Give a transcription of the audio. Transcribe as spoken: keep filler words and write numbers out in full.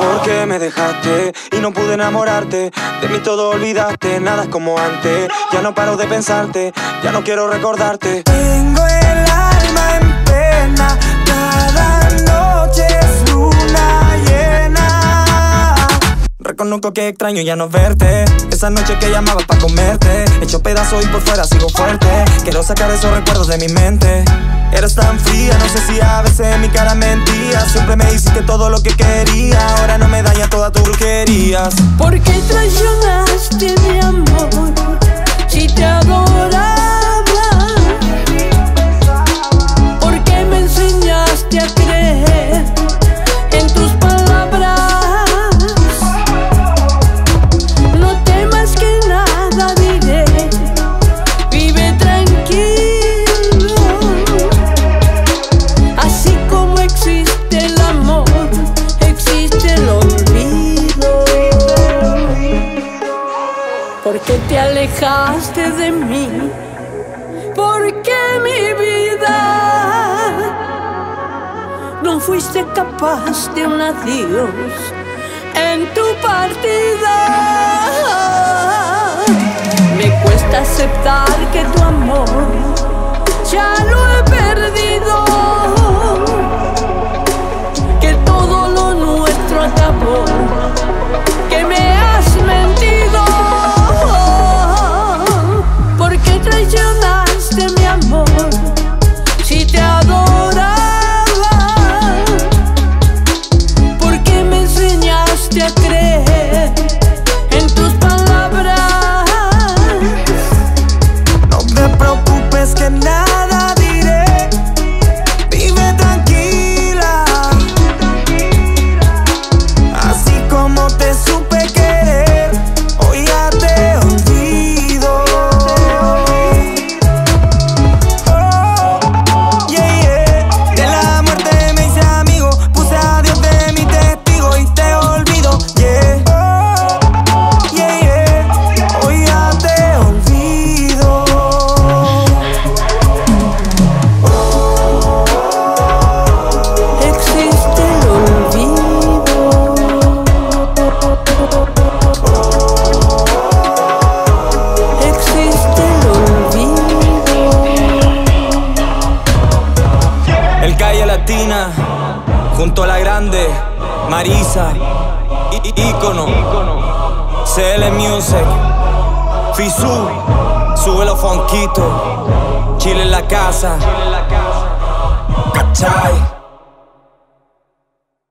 ¿Por qué me dejaste y no pude enamorarte? De mí todo olvidaste, nada es como antes. Ya no paro de pensarte, ya no quiero recordarte. Tengo el alma en pena, cada noche es luna llena. Reconozco que extraño ya no verte. Esa noche que llamabas pa' comerte, hecho pedazos y por fuera sigo fuerte. Quiero sacar esos recuerdos de mi mente. Eres tan fría, no sé si a veces mi cara mentía. Siempre me hiciste todo lo que quería, ahora no me daña todas tus brujerías. ¿Por qué traicionaste mi amor si te adoraba? ¿Por qué me enseñaste a creer en tus palabras? No temas que nada diré, vive tranquilo. Así como existe el amor, existe el olvido. ¿Por qué te alejaste de mí? ¿Por qué mi vida no fuiste capaz de un adiós en tu partida? Me cuesta aceptar que tu amor ya lo he perdido, que todo lo nuestro acabó, que me has mentido. ¿Por qué traicionaste mi amor si te adoraba? ¿Por qué me enseñaste a creer en tus palabras? No te preocupes que nada diré, vive tranquila. Así como te supe querer, hoy ya te olvido. Oh, yeah, yeah. De la muerte me hice amigo, puse a Dios de mi testigo y te olvido. Yeah, oh, yeah, yeah. Hoy ya te olvido. Existe el olvido. Existe el olvido. El Calle Latina, junto a la grande Marisa, I- I- Ícono, C L Music, Fisu, sube los fonquitos, Chile en la casa, ¿cachai?